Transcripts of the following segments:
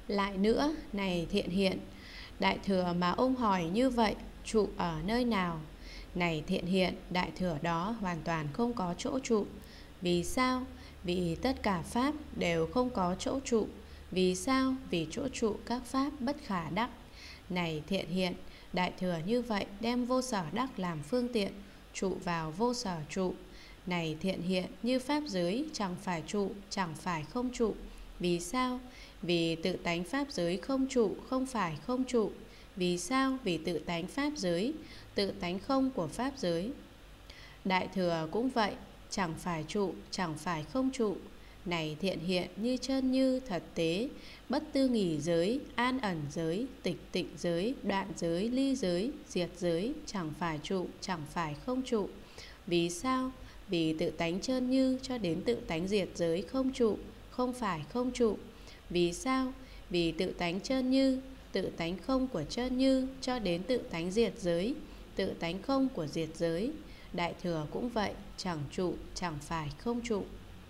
Lại nữa, này Thiện Hiện, Đại Thừa mà ông hỏi như vậy, trụ ở nơi nào? Này Thiện Hiện, Đại Thừa đó hoàn toàn không có chỗ trụ. Vì sao? Vì tất cả Pháp đều không có chỗ trụ. Vì sao? Vì chỗ trụ các Pháp bất khả đắc. Này Thiện Hiện, Đại Thừa như vậy đem vô sở đắc làm phương tiện, trụ vào vô sở trụ. Này Thiện Hiện, như Pháp giới chẳng phải trụ, chẳng phải không trụ. Vì sao? Vì tự tánh Pháp giới không trụ, không phải không trụ. Vì sao? Vì tự tánh Pháp giới, tự tánh không của Pháp giới. Đại Thừa cũng vậy, chẳng phải trụ, chẳng phải không trụ. Này Thiện Hiện, như chân như thật tế, bất tư nghỉ giới, an ẩn giới, tịch tịnh giới, đoạn giới, ly giới, diệt giới, chẳng phải trụ, chẳng phải không trụ. Vì sao? Vì tự tánh chân như cho đến tự tánh diệt giới không trụ, không phải không trụ. Vì sao? Vì tự tánh chân như, tự tánh không của chân như cho đến tự tánh diệt giới, tự tánh không của diệt giới. Đại Thừa cũng vậy, chẳng trụ, chẳng phải không trụ.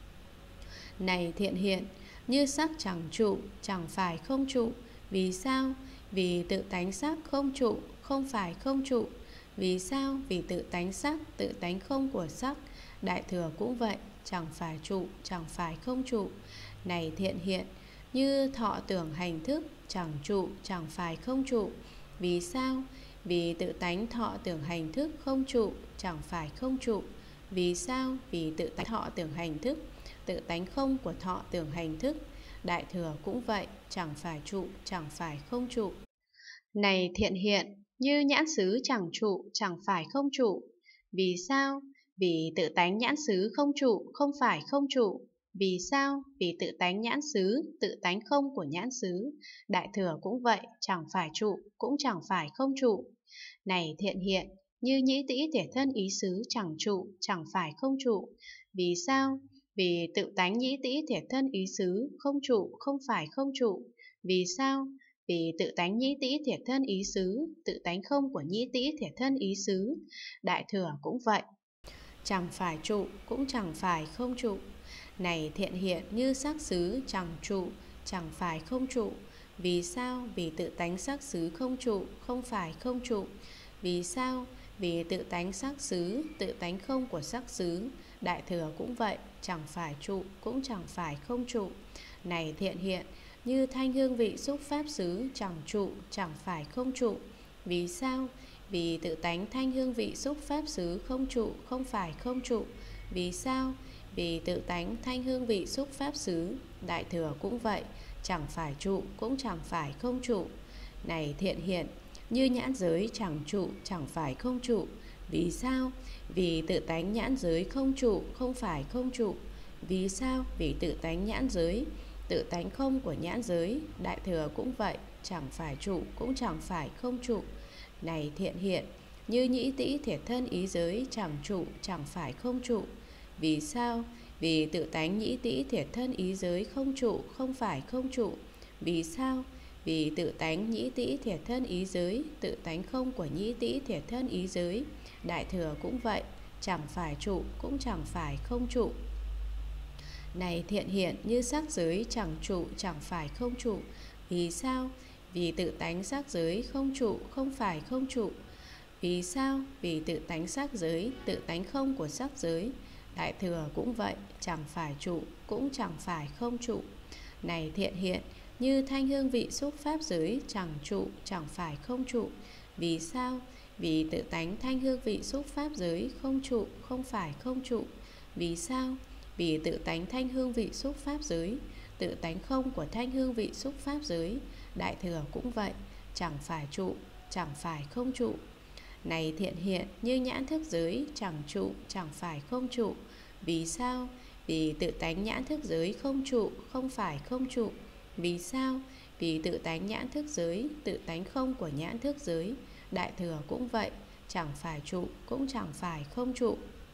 Này Thiện Hiện, như sắc chẳng trụ, chẳng phải không trụ. Vì sao? Vì tự tánh sắc không trụ, không phải không trụ. Vì sao? Vì tự tánh sắc, tự tánh không của sắc. Đại Thừa cũng vậy, chẳng phải trụ, chẳng phải không trụ. Này Thiện Hiện, như thọ tưởng hành thức, chẳng trụ, chẳng phải không trụ. Vì sao? Vì tự tánh thọ tưởng hành thức không trụ, chẳng phải không trụ. Vì sao? Vì tự tánh thọ tưởng hành thức, tự tánh không của thọ tưởng hành thức. Đại Thừa cũng vậy, chẳng phải trụ, chẳng phải không trụ. Này Thiện Hiện, như nhãn xứ chẳng trụ, chẳng phải không trụ. Vì sao? Vì tự tánh nhãn xứ không trụ, không phải không trụ. Vì sao? Vì tự tánh nhãn xứ, tự tánh không của nhãn xứ. Đại Thừa cũng vậy, chẳng phải trụ, cũng chẳng phải không trụ. Này Thiện Hiện, như nhĩ tĩ thể thân ý xứ chẳng trụ, chẳng phải không trụ. Vì sao? Vì tự tánh nhĩ tĩ thể thân ý xứ không trụ, không phải không trụ. Vì sao? Vì tự tánh nhĩ tĩ thể thân ý xứ, tự tánh không của nhĩ tĩ thể thân ý xứ. Đại Thừa cũng vậy, chẳng phải trụ, cũng chẳng phải không trụ. Này Thiện Hiện, như sắc xứ chẳng trụ, chẳng phải không trụ. Vì sao? Vì tự tánh sắc xứ không trụ, không phải không trụ. Vì sao? Vì tự tánh sắc xứ, tự tánh không của sắc xứ. Đại Thừa cũng vậy, chẳng phải trụ, cũng chẳng phải không trụ. Này Thiện Hiện, như thanh hương vị xúc pháp xứ chẳng trụ, chẳng phải không trụ. Vì sao? Vì tự tánh thanh hương vị xúc pháp xứ không trụ, không phải không trụ. Vì sao? Vì tự tánh thanh hương vị xúc pháp xứ. Đại Thừa cũng vậy, chẳng phải trụ, cũng chẳng phải không trụ. Này Thiện Hiện, như nhãn giới chẳng trụ, chẳng phải không trụ. Vì sao? Vì tự tánh nhãn giới không trụ, không phải không trụ. Vì sao? Vì tự tánh nhãn giới, tự tánh không của nhãn giới. Đại Thừa cũng vậy, chẳng phải trụ, cũng chẳng phải không trụ. Này Thiện Hiện, như nhĩ tĩ thể thân ý giới chẳng trụ, chẳng phải không trụ. Vì sao? Vì tự tánh nhĩ tĩ thể thân ý giới không trụ, không phải không trụ. Vì sao? Vì tự tánh nhĩ tĩ thể thân ý giới, tự tánh không của nhĩ tĩ thể thân ý giới. Đại Thừa cũng vậy, chẳng phải trụ, cũng chẳng phải không trụ. Này Thiện Hiện, như sắc giới chẳng trụ, chẳng phải không trụ. Vì sao? Vì tự tánh sắc giới không trụ, không phải không trụ. Vì sao? Vì tự tánh sắc giới, tự tánh không của sắc giới. Đại Thừa cũng vậy, chẳng phải trụ, cũng chẳng phải không trụ. Này Thiện Hiện, như thanh hương vị xúc pháp giới chẳng trụ, chẳng phải không trụ. Vì sao? Vì tự tánh thanh hương vị xúc pháp giới không trụ, không phải không trụ. Vì sao? Vì tự tánh thanh hương vị xúc pháp giới, tự tánh không của thanh hương vị xúc pháp giới. Đại Thừa cũng vậy, chẳng phải trụ, chẳng phải không trụ. Này Thiện Hiện, như nhãn thức giới chẳng trụ, chẳng phải không trụ. Vì sao? Vì tự tánh nhãn thức giới không trụ, không phải không trụ. Vì sao? Vì tự tánh nhãn thức giới, tự tánh không của nhãn thức giới. Đại Thừa cũng vậy, chẳng phải trụ, cũng chẳng phải không trụ.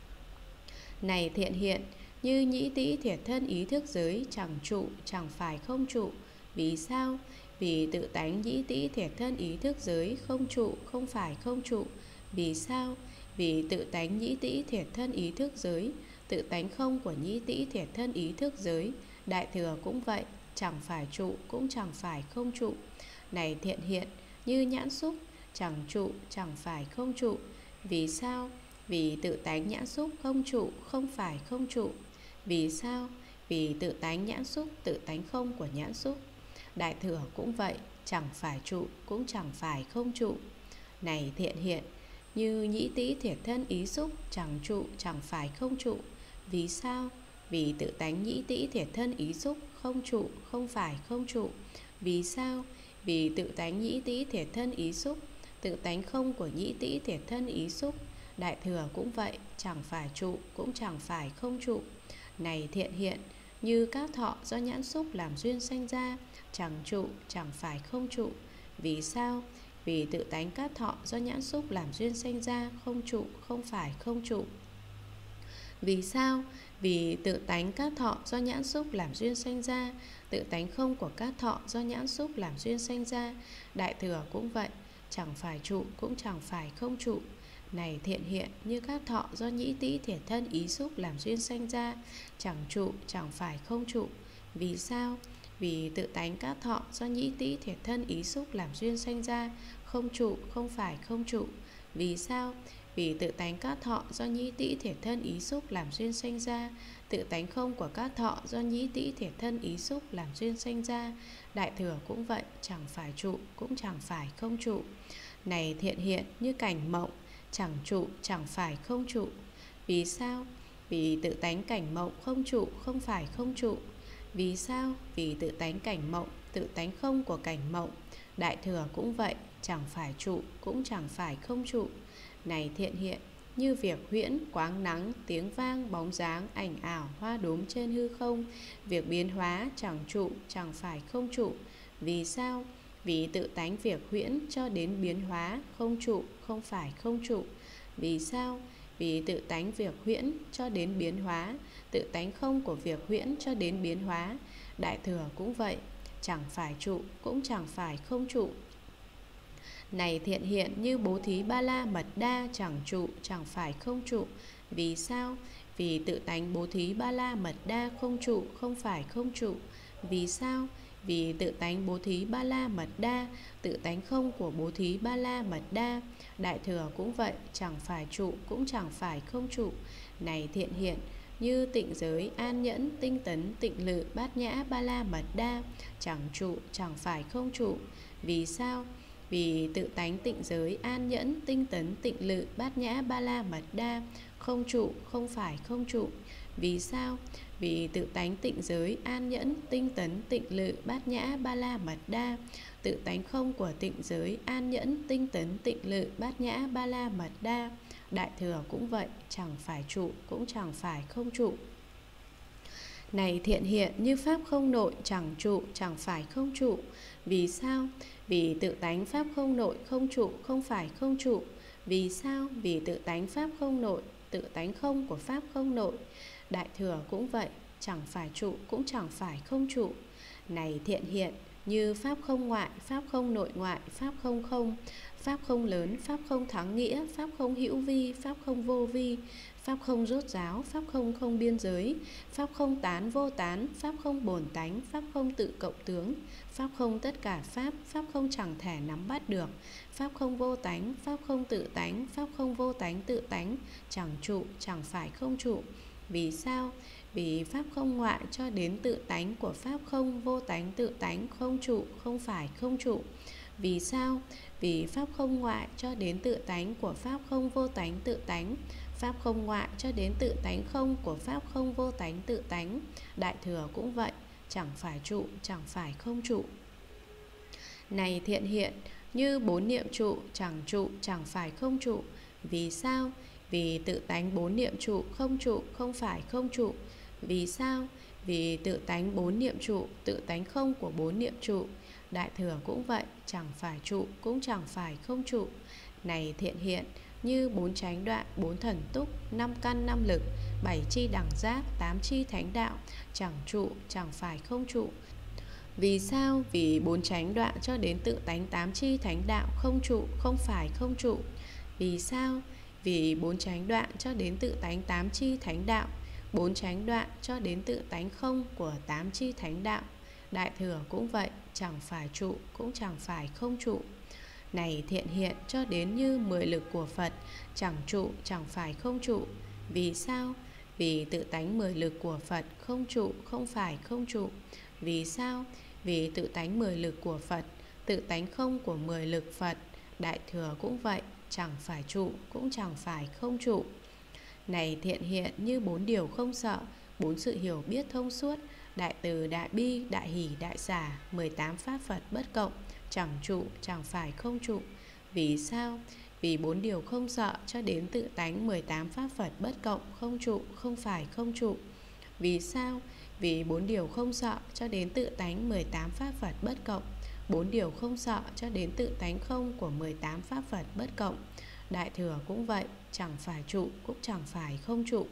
Này Thiện Hiện, như nhĩ tĩ thiệt thân ý thức giới chẳng trụ, chẳng phải không trụ. Vì sao? Vì tự tánh nhĩ tĩ thiệt thân ý thức giới không trụ, không phải không trụ. Vì sao? Vì tự tánh nhĩ tĩ thiệt thân ý thức giới, tự tánh không của nhĩ tĩ thiệt thân ý thức giới. Đại Thừa cũng vậy, chẳng phải trụ cũng chẳng phải không trụ. Này thiện hiện, như nhãn xúc, chẳng trụ chẳng phải không trụ. Vì sao? Vì tự tánh nhãn xúc không trụ, không phải không trụ. Vì sao? Vì tự tánh nhãn xúc, tự tánh không của nhãn xúc. Đại thừa cũng vậy, chẳng phải trụ cũng chẳng phải không trụ. Này thiện hiện, như nhĩ tĩ thiệt thân ý xúc, chẳng trụ chẳng phải không trụ. Vì sao? Vì tự tánh nhĩ tĩ thiệt thân ý xúc không trụ, không phải không trụ. Vì sao? Vì tự tánh nhĩ tĩ thiệt thân ý xúc, tự tánh không của nhĩ tĩ thiệt thân ý xúc. Đại thừa cũng vậy, chẳng phải trụ cũng chẳng phải không trụ. Này thiện hiện, như các thọ do nhãn xúc làm duyên sanh ra, chẳng trụ chẳng phải không trụ. Vì sao? Vì tự tánh các thọ do nhãn xúc làm duyên sanh ra, không trụ không phải không trụ. Vì sao? Vì tự tánh các thọ do nhãn xúc làm duyên sanh ra, tự tánh không của các thọ do nhãn xúc làm duyên sanh ra. Đại thừa cũng vậy, chẳng phải trụ cũng chẳng phải không trụ. Này thiện hiện, như các thọ do nhĩ tĩ thiệt thân ý xúc làm duyên sanh ra, chẳng trụ chẳng phải không trụ. Vì sao? Vì tự tánh các thọ do nhĩ tĩ thiệt thân ý xúc làm duyên sanh ra, không trụ không phải không trụ. Vì sao? Vì tự tánh các thọ do nhĩ tĩ thiệt thân ý xúc làm duyên sanh ra, tự tánh không của các thọ do nhĩ tĩ thiệt thân ý xúc làm duyên sanh ra. Đại thừa cũng vậy, chẳng phải trụ cũng chẳng phải không trụ. Này thiện hiện, như cảnh mộng, chẳng trụ chẳng phải không trụ. Vì sao? Vì tự tánh cảnh mộng không trụ không phải không trụ. Vì sao? Vì tự tánh cảnh mộng, tự tánh không của cảnh mộng. Đại thừa cũng vậy, chẳng phải trụ cũng chẳng phải không trụ. Này thiện hiện, như việc huyễn, quáng nắng, tiếng vang, bóng dáng, ảnh ảo, hoa đốm trên hư không, việc biến hóa chẳng trụ chẳng phải không trụ. Vì sao? Vì tự tánh việc huyễn cho đến biến hóa không trụ không phải không trụ. Vì sao? Vì tự tánh việc huyễn cho đến biến hóa, tự tánh không của việc huyễn cho đến biến hóa. Đại thừa cũng vậy, chẳng phải trụ cũng chẳng phải không trụ. Này thiện hiện, như bố thí ba la mật đa, chẳng trụ chẳng phải không trụ. Vì sao? Vì tự tánh bố thí ba la mật đa không trụ không phải không trụ. Vì sao? Vì tự tánh bố thí ba la mật đa, tự tánh không của bố thí ba la mật đa. Đại thừa cũng vậy, chẳng phải trụ cũng chẳng phải không trụ. Này thiện hiện, như tịnh giới, an nhẫn, tinh tấn, tịnh lự, bát nhã, ba la mật đa, chẳng trụ chẳng phải không trụ. Vì sao? Vì tự tánh tịnh giới, an nhẫn, tinh tấn, tịnh lự, bát nhã, ba la mật đa, không trụ không phải không trụ. Vì sao? Vì tự tánh tịnh giới, an nhẫn, tinh tấn, tịnh lự, bát nhã, ba la mật đa, tự tánh không của tịnh giới, an nhẫn, tinh tấn, tịnh lự, bát nhã, ba la mật đa. Đại thừa cũng vậy, chẳng phải trụ cũng chẳng phải không trụ. Này thiện hiện, như pháp không nội, chẳng trụ chẳng phải không trụ. Vì sao? Vì tự tánh pháp không nội, không trụ không phải không trụ. Vì sao? Vì tự tánh pháp không nội, tự tánh không của pháp không nội. Đại thừa cũng vậy, chẳng phải trụ cũng chẳng phải không trụ. Này thiện hiện, như pháp không ngoại, pháp không nội ngoại, pháp không không, pháp không lớn, pháp không thắng nghĩa, pháp không hữu vi, pháp không vô vi, pháp không rốt ráo, pháp không không biên giới, pháp không tán vô tán, pháp không bổn tánh, pháp không tự cộng tướng, pháp không tất cả pháp, pháp không chẳng thể nắm bắt được, pháp không vô tánh, pháp không tự tánh, pháp không vô tánh tự tánh, chẳng trụ chẳng phải không trụ. Vì sao? Vì pháp không ngoại cho đến tự tánh của pháp không vô tánh tự tánh, không trụ không phải không trụ. Vì sao? Vì pháp không ngoại cho đến tự tánh của pháp không vô tánh tự tánh, pháp không ngoại cho đến tự tánh không của pháp không vô tánh tự tánh. Đại thừa cũng vậy, chẳng phải trụ chẳng phải không trụ. Này thiện hiện, như bốn niệm trụ, chẳng trụ chẳng phải không trụ. Vì sao? Vì tự tánh bốn niệm trụ, không trụ không phải không trụ. Vì sao? Vì tự tánh bốn niệm trụ, tự tánh không của bốn niệm trụ. Đại thừa cũng vậy, chẳng phải trụ cũng chẳng phải không trụ. Này thiện hiện, như bốn chánh đoạn, bốn thần túc, năm căn năm lực, bảy chi đẳng giác, tám chi thánh đạo, chẳng trụ chẳng phải không trụ. Vì sao? Vì bốn chánh đoạn cho đến tự tánh tám chi thánh đạo, không trụ không phải không trụ. Vì sao? Vì bốn chánh đoạn cho đến tự tánh tám chi thánh đạo, bốn chánh đoạn cho đến tự tánh không của tám chi thánh đạo. Đại thừa cũng vậy, chẳng phải trụ cũng chẳng phải không trụ. Này thiện hiện cho đến như 10 lực của Phật, chẳng trụ chẳng phải không trụ. Vì sao? Vì tự tánh 10 lực của Phật không trụ không phải không trụ. Vì sao? Vì tự tánh 10 lực của Phật, tự tánh không của 10 lực Phật. Đại thừa cũng vậy, chẳng phải trụ cũng chẳng phải không trụ. Này thiện hiện như 4 điều không sợ, 4 sự hiểu biết thông suốt, đại từ, đại bi, đại hỷ, đại xả, 18 pháp Phật bất cộng, chẳng trụ chẳng phải không trụ. Vì sao? Vì 4 điều không sợ cho đến tự tánh 18 pháp Phật bất cộng, không trụ không phải không trụ. Vì sao? Vì 4 điều không sợ cho đến tự tánh 18 pháp Phật bất cộng, 4 điều không sợ cho đến tự tánh không của 18 pháp Phật bất cộng. Đại thừa cũng vậy, chẳng phải trụ cũng chẳng phải không trụ.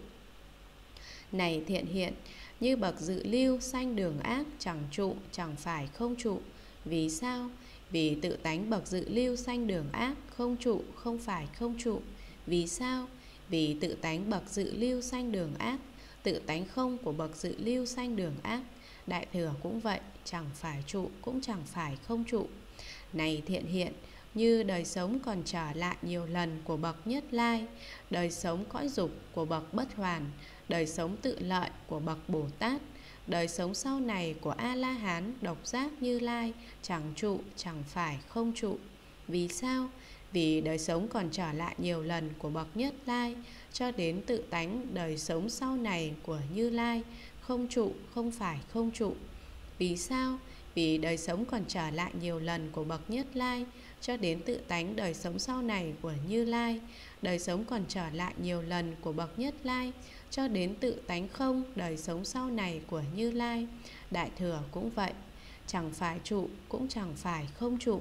Này thiện hiện, như bậc dự lưu sanh đường ác, chẳng trụ chẳng phải không trụ. Vì sao? Vì tự tánh bậc dự lưu sanh đường ác, không trụ không phải không trụ. Vì sao? Vì tự tánh bậc dự lưu sanh đường ác, tự tánh không của bậc dự lưu sanh đường ác. Đại thừa cũng vậy, chẳng phải trụ cũng chẳng phải không trụ. Này thiện hiện, như đời sống còn trở lại nhiều lần của bậc Nhất Lai, đời sống cõi dục của bậc Bất Hoàn, đời sống tự lợi của bậc Bồ Tát, đời sống sau này của A-la-hán, độc giác, Như Lai, chẳng trụ chẳng phải không trụ. Vì sao? Vì đời sống còn trở lại nhiều lần của bậc Nhất Lai cho đến tự tánh đời sống sau này của Như Lai, không trụ không phải không trụ. Vì sao? Vì đời sống còn trở lại nhiều lần của bậc Nhất Lai cho đến tự tánh đời sống sau này của Như Lai, đời sống còn trở lại nhiều lần của bậc Nhất Lai cho đến tự tánh không đời sống sau này của Như Lai. Đại thừa cũng vậy, chẳng phải trụ cũng chẳng phải không trụ.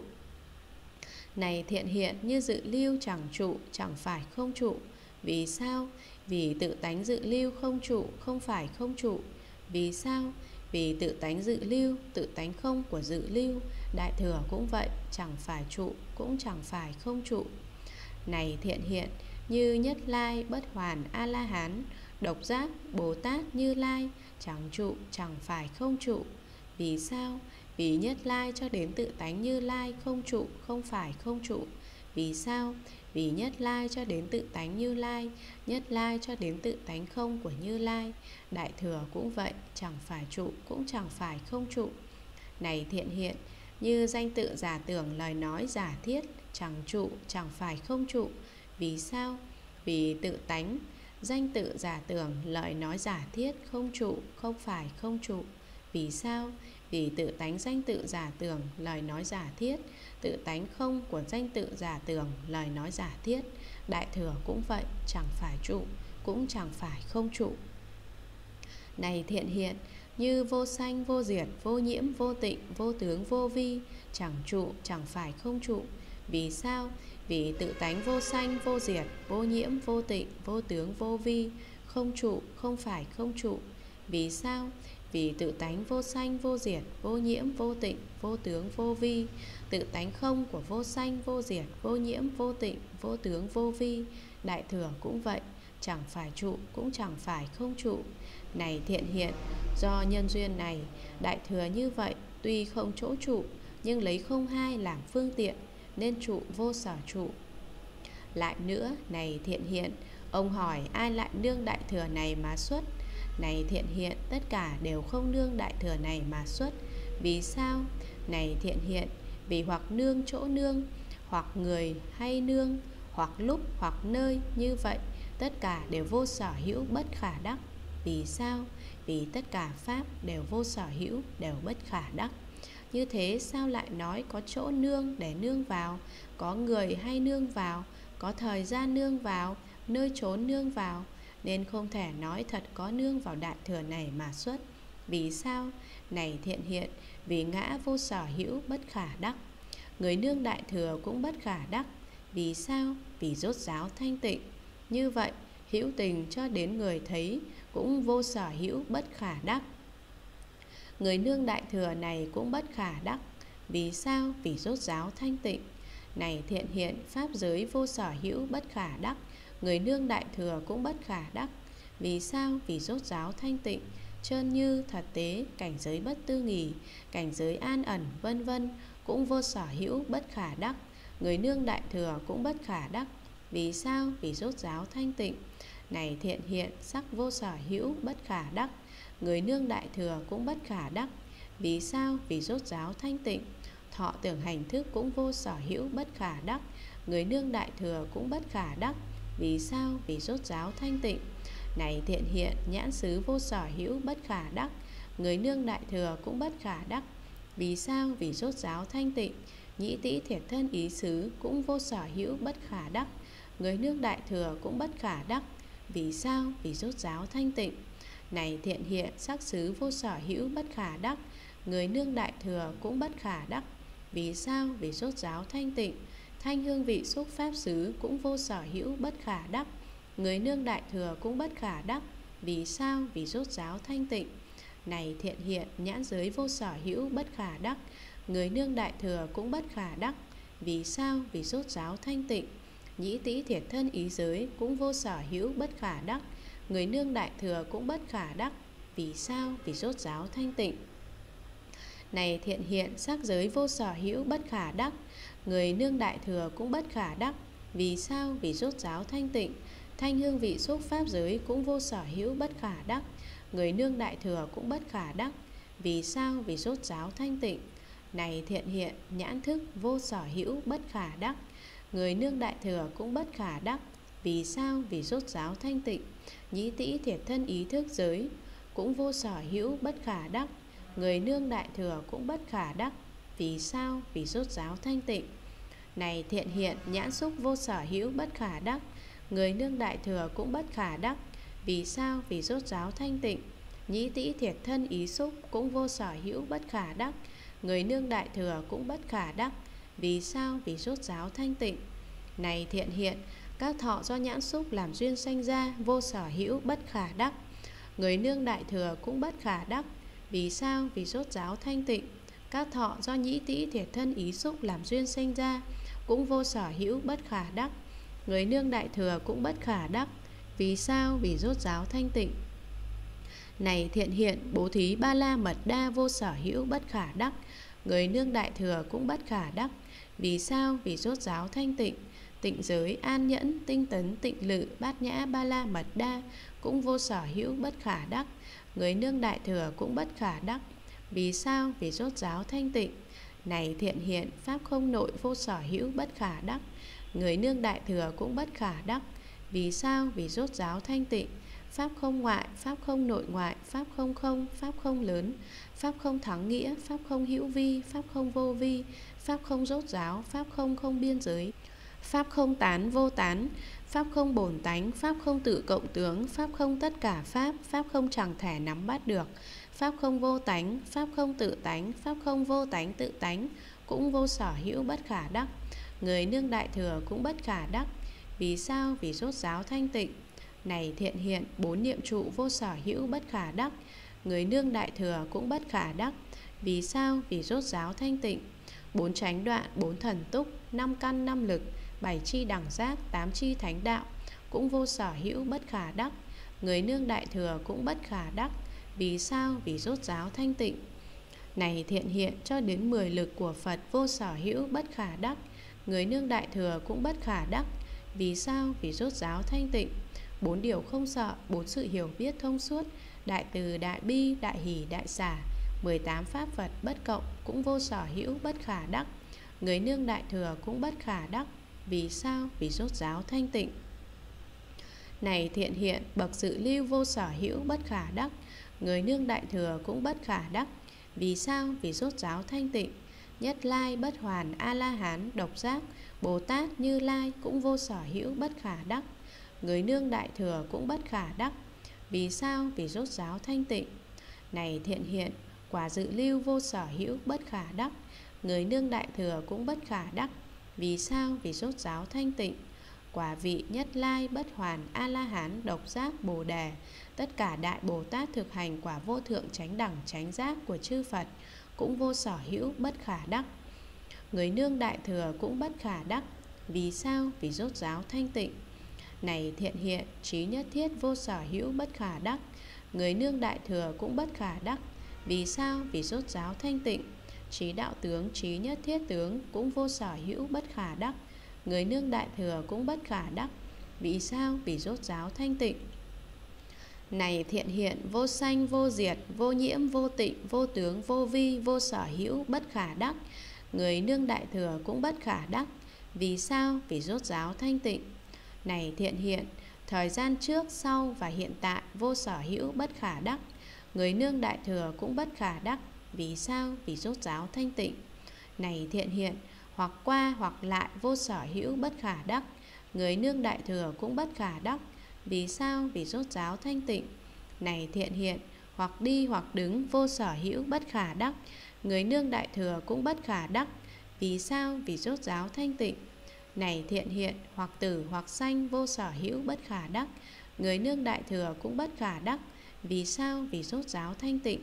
Này thiện hiện, như dự lưu chẳng trụ chẳng phải không trụ. Vì sao? Vì tự tánh dự lưu không trụ không phải không trụ. Vì sao? Vì tự tánh dự lưu, tự tánh không của dự lưu. Đại thừa cũng vậy, chẳng phải trụ cũng chẳng phải không trụ. Này thiện hiện, như Nhất Lai, Bất Hoàn, A-la-hán, độc giác, Bồ Tát, Như Lai, chẳng trụ chẳng phải không trụ. Vì sao? Vì Nhất Lai cho đến tự tánh Như Lai không trụ không phải không trụ. Vì sao? Vì Nhất Lai cho đến tự tánh Như Lai, Nhất Lai cho đến tự tánh không của Như Lai. Đại thừa cũng vậy, chẳng phải trụ cũng chẳng phải không trụ. Này thiện hiện, như danh tự giả tưởng lời nói giả thiết, chẳng trụ chẳng phải không trụ. Vì sao? Vì tự tánh danh tự giả tưởng lời nói giả thiết không trụ không phải không trụ. Vì sao? Vì tự tánh danh tự giả tưởng lời nói giả thiết, tự tánh không của danh tự giả tưởng lời nói giả thiết. Đại thừa cũng vậy, chẳng phải trụ cũng chẳng phải không trụ. Này thiện hiện, như vô sanh vô diệt, vô nhiễm vô tịnh, vô tướng vô vi, chẳng trụ chẳng phải không trụ. Vì sao? Vì tự tánh vô sanh vô diệt, vô nhiễm vô tịnh, vô tướng vô vi, không trụ không phải không trụ. Vì sao? Vì tự tánh vô sanh vô diệt, vô nhiễm vô tịnh, vô tướng vô vi, tự tánh không của vô sanh vô diệt, vô nhiễm vô tịnh, vô tướng vô vi. Đại thừa cũng vậy, chẳng phải trụ cũng chẳng phải không trụ. Này thiện hiện, do nhân duyên này, đại thừa như vậy tuy không chỗ trụ, nhưng lấy không hai làm phương tiện, nên trụ vô sở trụ. Lại nữa, này thiện hiện, ông hỏi ai lại nương đại thừa này mà xuất? Này thiện hiện, tất cả đều không nương đại thừa này mà xuất. Vì sao? Này thiện hiện, vì hoặc nương chỗ nương, hoặc người hay nương, hoặc lúc hoặc nơi như vậy, tất cả đều vô sở hữu bất khả đắc. Vì sao? Vì tất cả pháp đều vô sở hữu, đều bất khả đắc. Như thế sao lại nói có chỗ nương để nương vào, có người hay nương vào, có thời gian nương vào, nơi trốn nương vào, nên không thể nói thật có nương vào đại thừa này mà xuất. Vì sao? Này thiện hiện, vì ngã vô sở hữu bất khả đắc. Người nương đại thừa cũng bất khả đắc. Vì sao? Vì rốt ráo thanh tịnh. Như vậy, hữu tình cho đến người thấy cũng vô sở hữu bất khả đắc. Người nương đại thừa này cũng bất khả đắc. Vì sao? Vì rốt ráo thanh tịnh. Này thiện hiện, pháp giới vô sở hữu bất khả đắc. Người nương đại thừa cũng bất khả đắc. Vì sao? Vì rốt ráo thanh tịnh. trơn như, thật tế, cảnh giới bất tư nghì, cảnh giới an ẩn, vân vân, cũng vô sở hữu, bất khả đắc. Người nương đại thừa cũng bất khả đắc. Vì sao? Vì rốt ráo thanh tịnh. Này thiện hiện, sắc vô sở hữu, bất khả đắc. Người nương đại thừa cũng bất khả đắc. Vì sao? Vì rốt ráo thanh tịnh. Thọ tưởng hành thức cũng vô sở hữu, bất khả đắc. Người nương đại thừa cũng bất khả đắc. Vì sao? Vì rốt ráo thanh tịnh. Này thiện hiện, nhãn xứ vô sở hữu, bất khả đắc. Người nương đại thừa cũng bất khả đắc. Vì sao? Vì rốt ráo thanh tịnh. Nhĩ tĩ thiệt thân ý xứ cũng vô sở hữu, bất khả đắc. Người nương đại thừa cũng bất khả đắc. Vì sao? Vì rốt ráo thanh tịnh. Này thiện hiện, sắc xứ vô sở hữu, bất khả đắc. Người nương đại thừa cũng bất khả đắc. Vì sao? Vì rốt ráo thanh tịnh. Thanh hương vị xúc pháp xứ cũng vô sở hữu, bất khả đắc. Người nương đại thừa cũng bất khả đắc. Vì sao? Vì rốt ráo thanh tịnh. Này thiện hiện, nhãn giới vô sở hữu, bất khả đắc. Người nương đại thừa cũng bất khả đắc. Vì sao? Vì rốt ráo thanh tịnh. Nhĩ tĩ thiệt thân ý giới cũng vô sở hữu, bất khả đắc. Người nương đại thừa cũng bất khả đắc. Vì sao? Vì rốt ráo thanh tịnh. Này thiện hiện, sắc giới vô sở hữu, bất khả đắc. Người nương đại thừa cũng bất khả đắc. Vì sao? Vì rốt ráo thanh tịnh. Thanh hương vị xúc pháp giới cũng vô sở hữu, bất khả đắc. Người nương đại thừa cũng bất khả đắc. Vì sao? Vì rốt ráo thanh tịnh. Này thiện hiện, nhãn thức vô sở hữu, bất khả đắc. Người nương đại thừa cũng bất khả đắc. Vì sao? Vì rốt ráo thanh tịnh. Nhĩ tĩ thiệt thân ý thức giới cũng vô sở hữu, bất khả đắc. Người nương đại thừa cũng bất khả đắc. Vì sao? Vì rốt ráo thanh tịnh. Này thiện hiện, nhãn xúc vô sở hữu, bất khả đắc. Người nương đại thừa cũng bất khả đắc. Vì sao? Vì rốt ráo thanh tịnh. Nhĩ tĩ thiệt thân ý xúc cũng vô sở hữu, bất khả đắc. Người nương đại thừa cũng bất khả đắc. Vì sao? Vì rốt ráo thanh tịnh. Này thiện hiện, các thọ do nhãn xúc làm duyên sanh ra, vô sở hữu, bất khả đắc. Người nương đại thừa cũng bất khả đắc. Vì sao? Vì rốt ráo thanh tịnh. Các thọ do nhĩ tĩ thiệt thân ý xúc làm duyên sanh ra cũng vô sở hữu, bất khả đắc. Người nương đại thừa cũng bất khả đắc. Vì sao? Vì rốt ráo thanh tịnh. Này thiện hiện, bố thí ba la mật đa vô sở hữu, bất khả đắc. Người nương đại thừa cũng bất khả đắc. Vì sao? Vì rốt ráo thanh tịnh. Tịnh giới, an nhẫn, tinh tấn, tịnh lự, bát nhã, ba la mật đa cũng vô sở hữu, bất khả đắc. Người nương đại thừa cũng bất khả đắc. Vì sao? Vì rốt ráo thanh tịnh. Này thiện hiện, pháp không nội vô sở hữu, bất khả đắc. Người nương đại thừa cũng bất khả đắc. Vì sao? Vì rốt ráo thanh tịnh. Pháp không ngoại, pháp không nội ngoại, pháp không không, pháp không lớn, pháp không thắng nghĩa, pháp không hữu vi, pháp không vô vi, pháp không rốt ráo, pháp không không biên giới, pháp không tán vô tán, pháp không bổn tánh, pháp không tự cộng tướng, pháp không tất cả pháp, pháp không chẳng thể nắm bắt được, pháp không vô tánh, pháp không tự tánh, pháp không vô tánh tự tánh, cũng vô sở hữu, bất khả đắc. Người nương đại thừa cũng bất khả đắc. Vì sao? Vì rốt ráo thanh tịnh. Này thiện hiện, bốn niệm trụ vô sở hữu, bất khả đắc. Người nương đại thừa cũng bất khả đắc. Vì sao? Vì rốt ráo thanh tịnh. Bốn chánh đoạn, bốn thần túc, năm căn năm lực, bảy chi đẳng giác, tám chi thánh đạo cũng vô sở hữu, bất khả đắc. Người nương đại thừa cũng bất khả đắc. Vì sao? Vì rốt ráo thanh tịnh. Này thiện hiện, cho đến 10 lực của Phật vô sở hữu, bất khả đắc. Người nương đại thừa cũng bất khả đắc. Vì sao? Vì rốt ráo thanh tịnh. Bốn điều không sợ, bốn sự hiểu biết thông suốt, đại từ, đại bi, đại hỷ, đại xả, 18 pháp Phật bất cộng cũng vô sở hữu, bất khả đắc. Người nương đại thừa cũng bất khả đắc. Vì sao? Vì rốt ráo thanh tịnh. Này thiện hiện, bậc sự lưu vô sở hữu, bất khả đắc. Người nương đại thừa cũng bất khả đắc. Vì sao? Vì rốt ráo thanh tịnh. Nhất Lai, Bất Hoàn, A-la-hán, Độc Giác, Bồ Tát, Như Lai cũng vô sở hữu, bất khả đắc. Người nương đại thừa cũng bất khả đắc. Vì sao? Vì rốt ráo thanh tịnh. Này thiện hiện, quả dự lưu vô sở hữu, bất khả đắc. Người nương đại thừa cũng bất khả đắc. Vì sao? Vì rốt ráo thanh tịnh. Quả vị Nhất Lai, Bất Hoàn, A-la-hán, Độc Giác, Bồ Đề, tất cả đại Bồ Tát thực hành quả vô thượng chánh đẳng chánh giác của chư Phật cũng vô sở hữu, bất khả đắc. Người nương đại thừa cũng bất khả đắc. Vì sao? Vì rốt ráo thanh tịnh. Này thiện hiện, trí nhất thiết vô sở hữu, bất khả đắc. người nương đại thừa cũng bất khả đắc. Vì sao? Vì rốt ráo thanh tịnh. Trí đạo tướng, trí nhất thiết tướng cũng vô sở hữu, bất khả đắc. Người nương đại thừa cũng bất khả đắc. Vì sao? Vì rốt ráo thanh tịnh. Này thiện hiện, vô sanh vô diệt, vô nhiễm vô tịnh, vô tướng vô vi, vô sở hữu, bất khả đắc. Người nương đại thừa cũng bất khả đắc. Vì sao? Vì rốt ráo thanh tịnh. Này thiện hiện, thời gian trước, sau và hiện tại vô sở hữu, bất khả đắc. Người nương đại thừa cũng bất khả đắc. Vì sao? Vì rốt ráo thanh tịnh. Này thiện hiện, hoặc qua hoặc lại vô sở hữu, bất khả đắc. Người nương đại thừa cũng bất khả đắc. Vì sao? Vì rốt ráo thanh tịnh. Này thiện hiện, hoặc đi hoặc đứng vô sở hữu, bất khả đắc. Người nương đại thừa cũng bất khả đắc. Vì sao? Vì rốt ráo thanh tịnh. Này thiện hiện, hoặc tử hoặc sanh vô sở hữu, bất khả đắc. Người nương đại thừa cũng bất khả đắc. Vì sao? Vì rốt ráo thanh tịnh.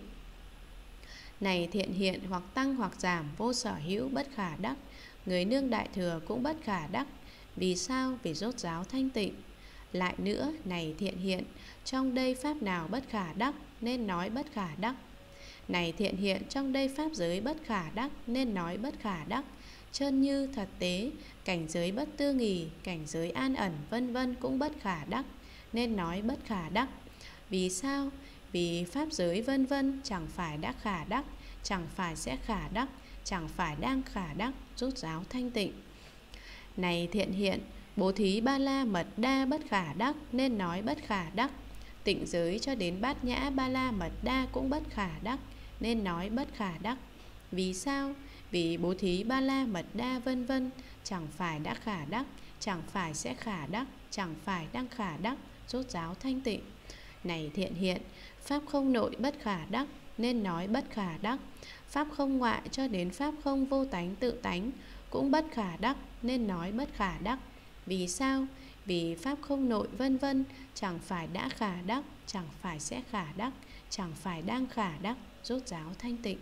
Này thiện hiện, hoặc tăng hoặc giảm vô sở hữu, bất khả đắc. Người nương đại thừa cũng bất khả đắc. Vì sao? Vì rốt ráo thanh tịnh. Lại nữa, này thiện hiện, trong đây pháp nào bất khả đắc, nên nói bất khả đắc. Này thiện hiện, trong đây pháp giới bất khả đắc, nên nói bất khả đắc. Chân như thật tế, cảnh giới bất tư nghì, cảnh giới an ẩn, vân vân cũng bất khả đắc, nên nói bất khả đắc. Vì sao? Vì pháp giới vân vân chẳng phải đã khả đắc, chẳng phải sẽ khả đắc, chẳng phải đang khả đắc, rốt ráo thanh tịnh. Này thiện hiện, bố thí ba la mật đa bất khả đắc, nên nói bất khả đắc. Tịnh giới cho đến bát nhã ba la mật đa cũng bất khả đắc, nên nói bất khả đắc. Vì sao? Vì bố thí ba la mật đa vân vân chẳng phải đã khả đắc, chẳng phải sẽ khả đắc, chẳng phải đang khả đắc, rốt ráo thanh tịnh. Này thiện hiện, pháp không nội bất khả đắc, nên nói bất khả đắc. Pháp không ngoại cho đến pháp không vô tánh tự tánh cũng bất khả đắc, nên nói bất khả đắc. Vì sao? Vì pháp không nội vân vân chẳng phải đã khả đắc, chẳng phải sẽ khả đắc, chẳng phải đang khả đắc, rốt ráo thanh tịnh.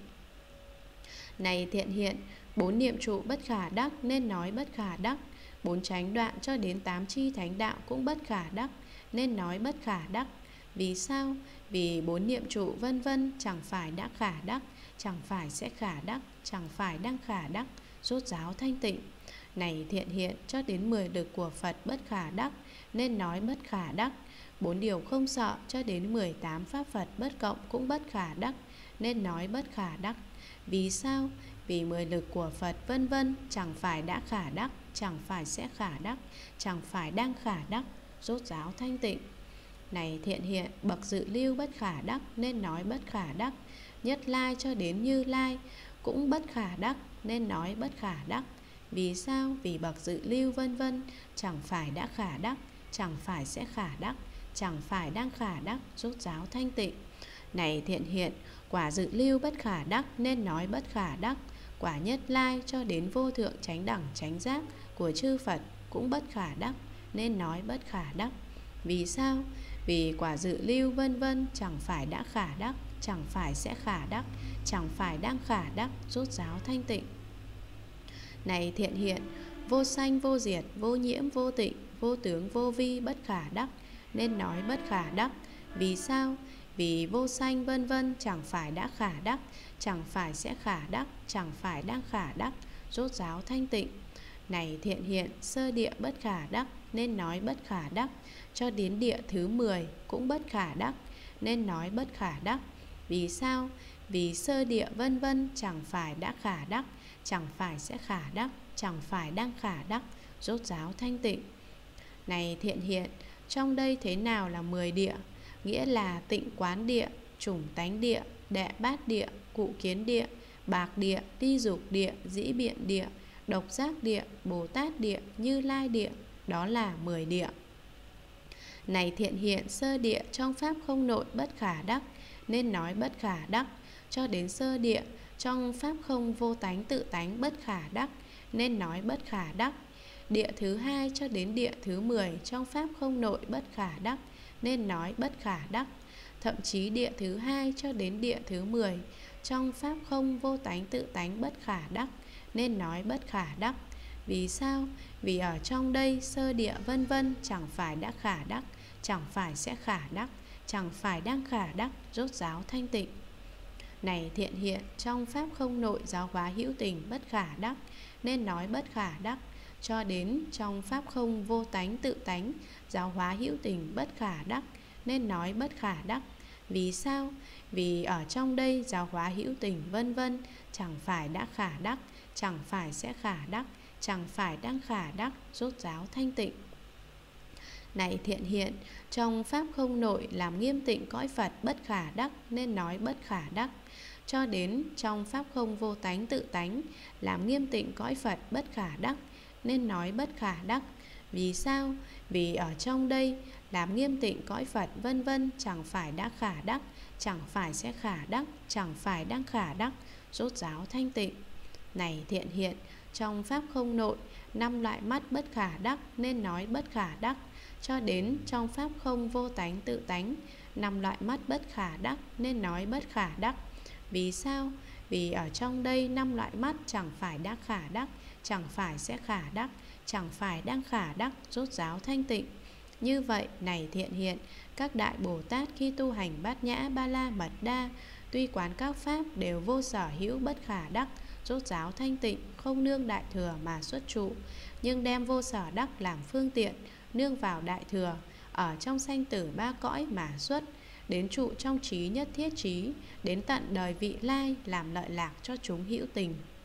Này thiện hiện, 4 niệm trụ bất khả đắc, nên nói bất khả đắc. 4 chánh đoạn cho đến 8 chi thánh đạo cũng bất khả đắc, nên nói bất khả đắc. Vì sao? Vì 4 niệm trụ vân vân chẳng phải đã khả đắc, chẳng phải sẽ khả đắc, chẳng phải đang khả đắc, rốt ráo thanh tịnh. Này thiện hiện, cho đến 10 lực của Phật bất khả đắc, nên nói bất khả đắc. 4 điều không sợ cho đến 18 pháp Phật bất cộng cũng bất khả đắc, nên nói bất khả đắc. Vì sao? Vì 10 lực của Phật vân vân chẳng phải đã khả đắc, chẳng phải sẽ khả đắc, chẳng phải đang khả đắc, rốt ráo thanh tịnh. Này thiện hiện, bậc dự lưu bất khả đắc, nên nói bất khả đắc. Nhất lai cho đến Như Lai cũng bất khả đắc, nên nói bất khả đắc. Vì sao? Vì bậc dự lưu vân vân chẳng phải đã khả đắc, chẳng phải sẽ khả đắc, chẳng phải đang khả đắc, rốt ráo thanh tịnh. Này thiện hiện, quả dự lưu bất khả đắc, nên nói bất khả đắc. Quả nhất lai cho đến vô thượng chánh đẳng chánh giác của chư Phật cũng bất khả đắc, nên nói bất khả đắc. Vì sao? Vì quả dự lưu vân vân chẳng phải đã khả đắc, chẳng phải sẽ khả đắc, chẳng phải đang khả đắc, rốt ráo thanh tịnh. Này thiện hiện, vô sanh vô diệt, vô nhiễm vô tịnh, vô tướng vô vi, bất khả đắc, nên nói bất khả đắc. Vì sao? Vì vô sanh vân vân chẳng phải đã khả đắc, chẳng phải sẽ khả đắc, chẳng phải đang khả đắc, rốt ráo thanh tịnh. Này thiện hiện, sơ địa bất khả đắc, nên nói bất khả đắc. Cho đến địa thứ 10 cũng bất khả đắc, nên nói bất khả đắc. Vì sao? Vì sơ địa vân vân chẳng phải đã khả đắc, chẳng phải sẽ khả đắc, chẳng phải đang khả đắc, rốt ráo thanh tịnh. Này thiện hiện, trong đây thế nào là 10 địa? Nghĩa là tịnh quán địa, chủng tánh địa, đệ bát địa, cụ kiến địa, bạc địa, đi dục địa, dĩ biện địa, độc giác địa, Bồ Tát địa, Như Lai địa. Đó là 10 địa. Này thiện hiện, sơ địa trong pháp không nội bất khả đắc, nên nói bất khả đắc. Cho đến sơ địa trong pháp không vô tánh tự tánh bất khả đắc, nên nói bất khả đắc. Địa thứ 2 cho đến địa thứ 10 trong pháp không nội bất khả đắc, nên nói bất khả đắc. Thậm chí địa thứ 2 cho đến địa thứ 10 trong pháp không vô tánh tự tánh bất khả đắc, nên nói bất khả đắc. Vì sao? Vì ở trong đây sơ địa vân vân chẳng phải đã khả đắc, chẳng phải sẽ khả đắc, chẳng phải đang khả đắc, rốt ráo thanh tịnh. Này thiện hiện, trong pháp không nội giáo hóa hữu tình bất khả đắc, nên nói bất khả đắc. Cho đến trong pháp không vô tánh tự tánh giáo hóa hữu tình bất khả đắc, nên nói bất khả đắc. Vì sao? Vì ở trong đây giáo hóa hữu tình vân vân chẳng phải đã khả đắc, chẳng phải sẽ khả đắc, chẳng phải đang khả đắc, rốt ráo thanh tịnh. Này thiện hiện, trong pháp không nội làm nghiêm tịnh cõi Phật bất khả đắc, nên nói bất khả đắc. Cho đến trong pháp không vô tánh tự tánh làm nghiêm tịnh cõi Phật bất khả đắc, nên nói bất khả đắc. Vì sao? Vì ở trong đây làm nghiêm tịnh cõi Phật vân vân chẳng phải đã khả đắc, chẳng phải sẽ khả đắc, chẳng phải đang khả đắc, rốt ráo thanh tịnh. Này thiện hiện, trong pháp không nội 5 loại mắt bất khả đắc, nên nói bất khả đắc. Cho đến trong pháp không vô tánh tự tánh 5 loại mắt bất khả đắc, nên nói bất khả đắc. Vì sao? Vì ở trong đây 5 loại mắt chẳng phải đã khả đắc, chẳng phải sẽ khả đắc, chẳng phải đang khả đắc, rốt ráo thanh tịnh. Như vậy, này thiện hiện, các đại Bồ Tát khi tu hành Bát Nhã Ba La Mật Đa, tuy quán các pháp đều vô sở hữu bất khả đắc, rốt ráo thanh tịnh, không nương đại thừa mà xuất trụ, nhưng đem vô sở đắc làm phương tiện, nương vào đại thừa, ở trong sanh tử ba cõi mà xuất, đến trụ trong trí nhất thiết trí, đến tận đời vị lai làm lợi lạc cho chúng hữu tình.